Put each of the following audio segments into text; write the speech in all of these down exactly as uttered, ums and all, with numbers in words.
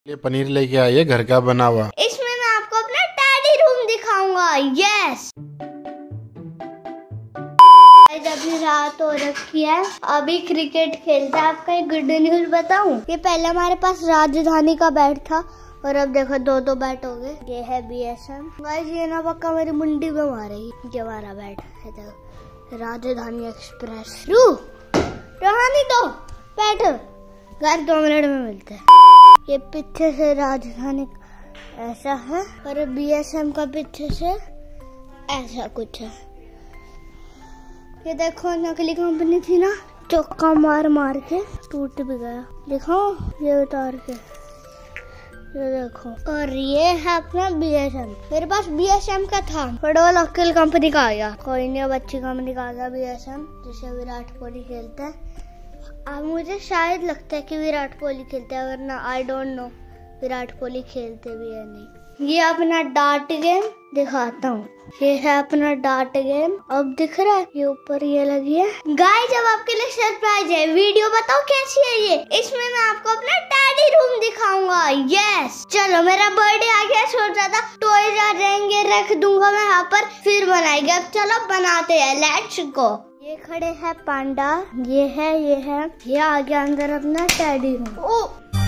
ये पनीर लेके आई है घर का बना हुआ। इसमें मैं आपको अपना टैडी रूम दिखाऊंगा। यस, अभी रात हो रखी है, अभी क्रिकेट खेलता है। आपका एक गुड न्यूज बताऊं, ये पहले हमारे पास राजधानी का बैट था और अब देखो दो दो बैट हो गए। ये है बी एस एम। गाइस ये ना पक्का मेरी मुंडी में मारेगी। ये हमारा बैट है, देखो राजधानी एक्सप्रेस। रू रोहानी दो बैठ, घर दो मिनट में मिलते हैं। ये पीछे से राजधानी ऐसा है और बी एस एम का पीछे से ऐसा कुछ है। ये देखो नकली कंपनी थी ना, चौका मार मार के टूट भी गया। देखो ये उतार के, ये देखो। और ये है अपना बी एस एम। मेरे पास बी एस एम का था, बट वो लोकल कंपनी का आ गया। कोई नहीं, अब अच्छी कंपनी का आ गया बी एस एम, जिसे विराट कोहली खेलता है। अब मुझे शायद लगता है कि विराट कोहली खेलते हैं, वरना I don't know Virat Kohli खेलते भी है नहीं। ये अपना डार्ट गेम दिखाता हूँ। ये है अपना डार्ट गेम, अब दिख रहा है, ये ऊपर ये लगी है। गाइस जब आपके लिए सरप्राइज है, वीडियो बताओ कैसी है ये। इसमें मैं आपको अपना टैडी रूम दिखाऊंगा। यस, चलो मेरा बर्थडे आ गया, सोच रहा था टॉयज आ जाएंगे, रख दूंगा मैं यहाँ पर, फिर बनाएंगे। अब चलो बनाते हैं, लेट्स गो। ये खड़े हैं पांडा, ये है ये है ये आ गया अंदर अपना टैडी रूम।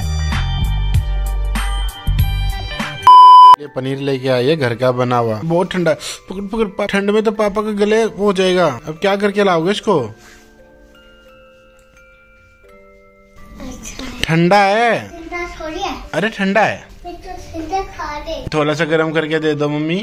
ये पनीर लेके आई है घर का बना हुआ। बहुत ठंडा है, पकड़ पकड़, ठंड में तो पापा के गले हो जाएगा। अब क्या करके लाओगे इसको? ठंडा है, है अरे ठंडा है, तो खा ले। थोड़ा सा गर्म करके दे दो मम्मी।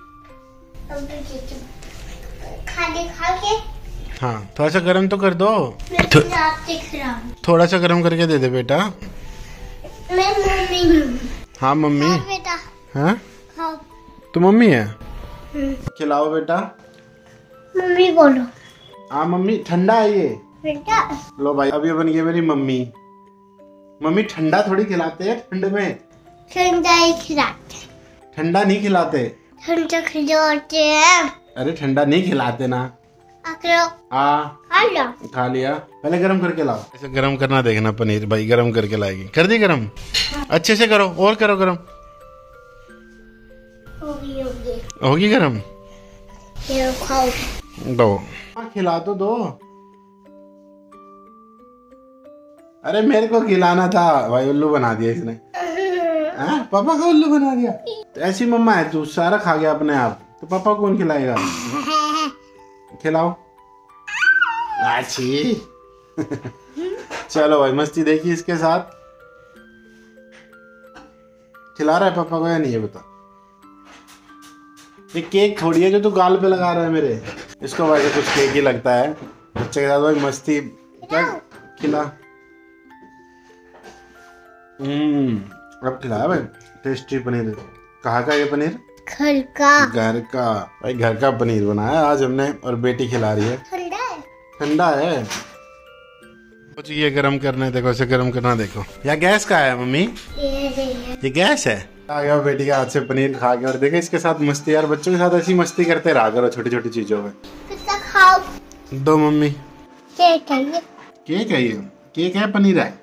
खा ले, खा के। हाँ थोड़ा सा गर्म तो कर दो। थो, थोड़ा सा गर्म करके दे दे बेटा। मैं मम्मी हूँ। हाँ मम्मी। हाँ, बेटा हाँ हाँ। तो मम्मी है, खिलाओ बेटा। मम्मी बोलो। हाँ मम्मी, ठंडा है ये बेटा। लो भाई, अब ये बन गई मेरी मम्मी। मम्मी ठंडा थोड़ी खिलाते हैं, ठंड में ठंडा ही खिलाते, ठंडा नहीं खिलाते। ठंडा खिलाते हैं। अरे ठंडा नहीं खिलाते ना। हाँ खा लिया, पहले गरम करके लाओ। ऐसे गरम करना देखना पनीर भाई, गरम करके लाएगी। कर दी गरम, अच्छे से करो, और करो गरम। होगी होगी होगी गरम, ये खाओ दो। हाँ खिला तो दो। अरे मेरे को खिलाना था भाई, उल्लू बना दिया इसने। हाँ पापा का उल्लू बना दिया। तो ऐसी मम्मा है तू, सारा खा गया अपने आप, तो पापा कौन खिलाएगा? खिलाओ। अच्छी चलो भाई, मस्ती देखी इसके साथ। खिला रहा है पापा को या नहीं, ये बता। ये केक थोड़ी है जो तू गाल पे लगा रहा है मेरे। इसको वैसे कुछ केक ही लगता है, बच्चे के साथ भाई मस्ती। क्या खिला? हम्म अब खिलाया भाई, टेस्टी पनीर। कहाँ का ये पनीर? घर का। घर का भाई, घर का पनीर बनाया आज हमने, और बेटी खिला रही है। ठंडा है, ठंडा है। कुछ ये गरम करना है, देखो इसे गरम करना। देखो या गैस का है मम्मी? ये ये गैस है। आ गया बेटी के हाथ से पनीर खा के, और देखो इसके साथ मस्ती। यार बच्चों के साथ ऐसी मस्ती करते रहा करो छोटी छोटी चीजों में। खाओ दो मम्मी। केक है ये, केक है ये, केक है पनीर है।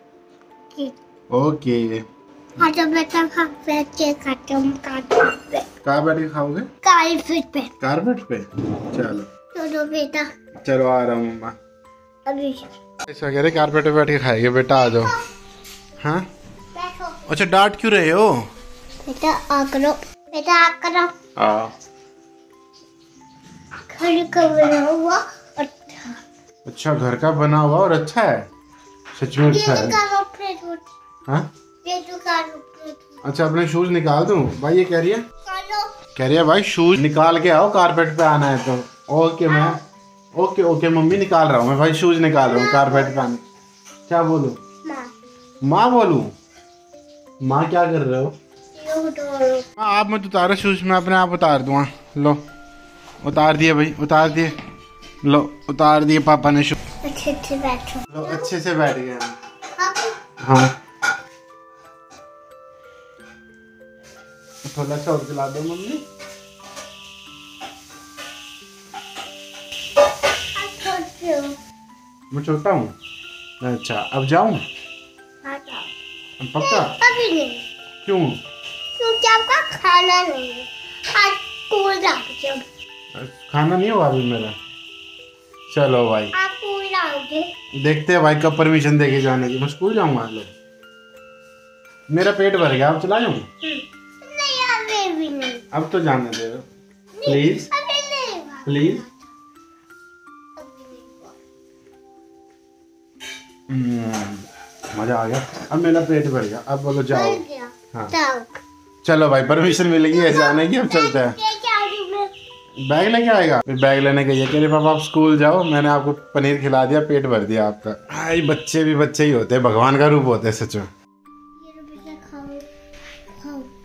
ओके हाँ तो बेटा खा, केक खाते हम कारपेट पे। कहाँ बैठ के खाओगे? कारपेट पे। कारपेट पे, चलो चलो बेटा। चलो आ रहा हूँ मम्मा। अभी ऐसा कह रहे कारपेट पे बैठ के खाएंगे। बेटा आ जाओ। हाँ बैठो। अच्छा डांट क्यों रहे हो? बेटा आ करो, बेटा आ करो। हाँ घर का बना हुआ अच्छा। अच्छा घर का बना हुआ और अच्छा है, सच में अच्छा है। हाँ अच्छा, अपने शूज निकाल दूं भाई? ये कह रही है, कह रही है भाई शूज निकाल के आओ, कारपेट पे आना है तो। ओके मैं ओके ओके मम्मी निकाल रहा हूँ मैं भाई, शूज निकाल रहा हूँ कारपेट पे आने। क्या बोलूं? माँ बोलूं? माँ क्या कर रहे हो? हाँ आप मत उतारो शूज, मैं अपने आप उतार दूंगा। लो उतार दिए भाई, उतार दिए। लो उतार दिए पापा ने शूज। अच्छे से बैठो। लो अच्छे से बैठ गए। हाँ थोड़ा सा और खिला दो मम्मी। मैं छोटा हूँ। अच्छा अब जाऊँ? पक्का? अभी नहीं। क्यों? क्योंकि आपका खाना नहीं है, आज स्कूल जाओगे। खाना नहीं हुआ अभी मेरा। चलो भाई आप स्कूल जाओगे। देखते हैं भाई कब परमिशन देके जाने की। मैं स्कूल जाऊंगा। लो मेरा पेट भर गया, अब चला जाऊँ? नहीं अभी भी नहीं। अब तो जाने दे प्लीज प्लीज। मजा आ गया, अब मेरा पेट भर गया। अब बोलो जाओ। हाँ चलो भाई परमिशन मिल गई है जाने की, अब चलते हैं। बैग लेके आएगा? फिर बैग लेने गई है, कह रहे पापा आप स्कूल जाओ, मैंने आपको पनीर खिला दिया, पेट भर दिया आपका। भाई बच्चे भी बच्चे ही होते हैं, भगवान का रूप होते हैं सच में।